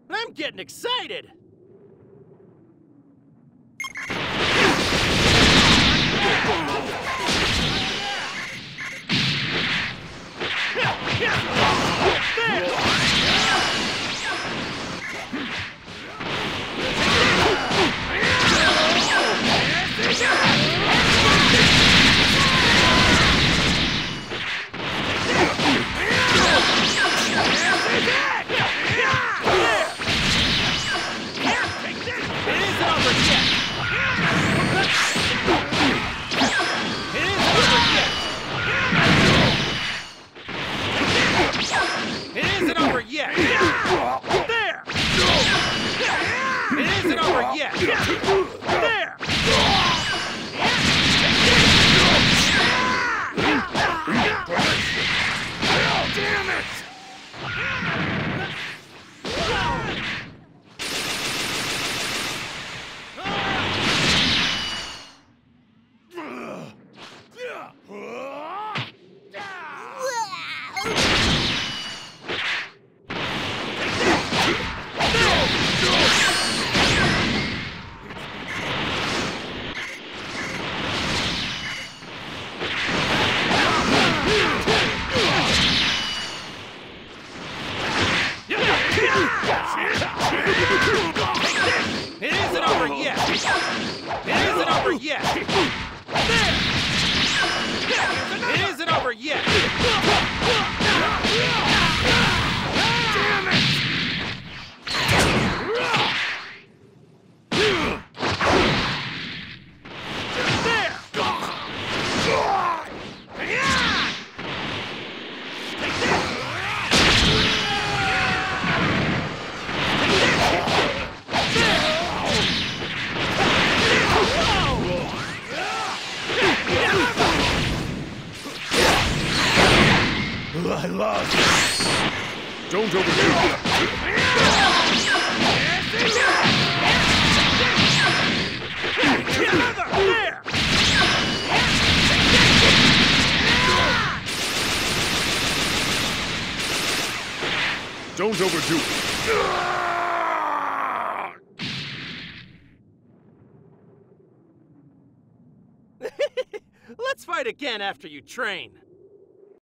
I'm getting excited! It isn't over yet! It isn't over yet! There! It isn't over yet! Damn it! I lost. Don't overdo it. Don't overdo it. Let's fight again after you train.